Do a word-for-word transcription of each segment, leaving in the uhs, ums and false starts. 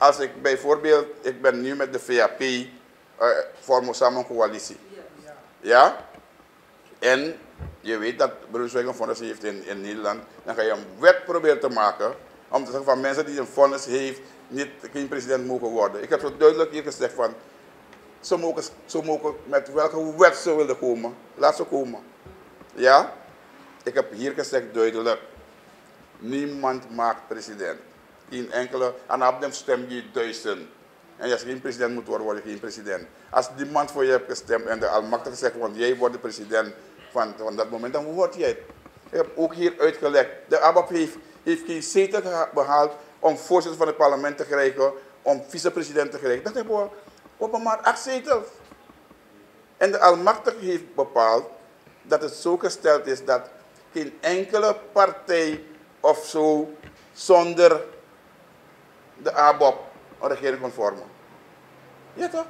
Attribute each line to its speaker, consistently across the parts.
Speaker 1: als ik bijvoorbeeld, ik ben nu met de V A P, uh, vormen we samen een coalitie. Ja? En je weet dat Brunswijk een vonnis heeft in, in Nederland. Dan ga je een wet proberen te maken om te zeggen van mensen die een vonnis heeft, niet, geen president mogen worden. Ik heb zo duidelijk hier gezegd van, ze mogen, ze mogen met welke wet ze willen komen, laat ze komen. Ja? Ik heb hier gezegd duidelijk, niemand maakt president. Geen enkele, en op hem stem je duizend. En als je geen president moet worden, word je geen president. Als niemand voor je hebt gestemd en de almachtige zegt, want jij wordt de president van, van dat moment, dan word jij het. Ik heb ook hier uitgelegd, de A B O P heeft, heeft geen zetel behaald om voorzitter van het parlement te krijgen, om vicepresident te krijgen. Dat hebben we, we hebben maar acht zetels. En de almachtige heeft bepaald dat het zo gesteld is dat geen enkele partij of zo zonder de A B O P een regering kon vormen. Ja toch?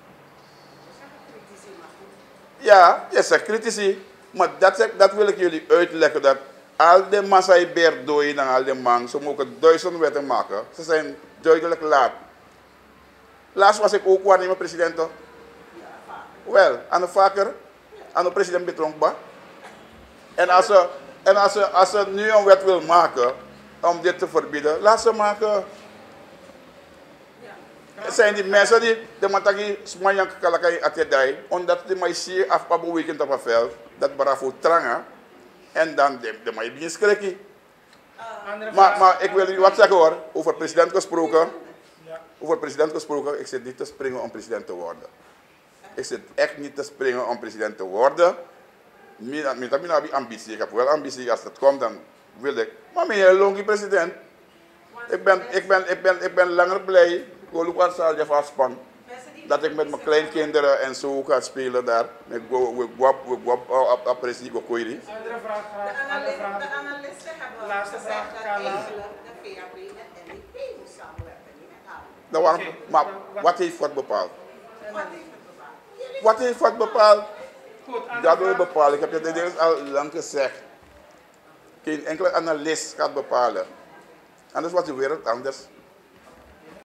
Speaker 1: Ja, je zegt critici. Maar dat, zeg, dat wil ik jullie uitleggen. Dat al de Masai Berdooi en al de man, ze mogen duizend wetten maken. Ze zijn duidelijk laat. Laatst was ik ook waarnemend-president toch? Wel, aan de vaker, aan de president betrokken. En als ze, en als ze, als ze nu een wet wil maken om dit te verbieden, laat ze maken. Het zijn die mensen die de matagi smanyak kalakai atedai, omdat de maïsie afpabu weekend op het veld, dat barafo tranga, en dan de, de maïs begint schrikken. Maar, maar ik wil jullie wat zeggen hoor, over president gesproken, over president gesproken, ik zit niet te springen om president te worden. Ik zit echt niet te springen om president te worden. Ik heb ambitie, ik heb wel ambitie, als dat komt dan wil ik. Maar meneer Longi president, ik ben, ik ben, ik ben, ik ben langer blij. Dat ik met mijn kleinkinderen en zo ga spelen daar. Met apprecie Gokoiri.
Speaker 2: Andere vraag, andere vraag. De analisten hebben laatste vraag dat eigenlijk de V A P en N D P moet samenwerken.
Speaker 1: Maar wat heeft wat bepaald? Wat heeft wat bepaald? Dat wil je bepalen. Ik heb je dit al lang gezegd. Geen enkele analist gaat bepalen. Anders was de wereld anders.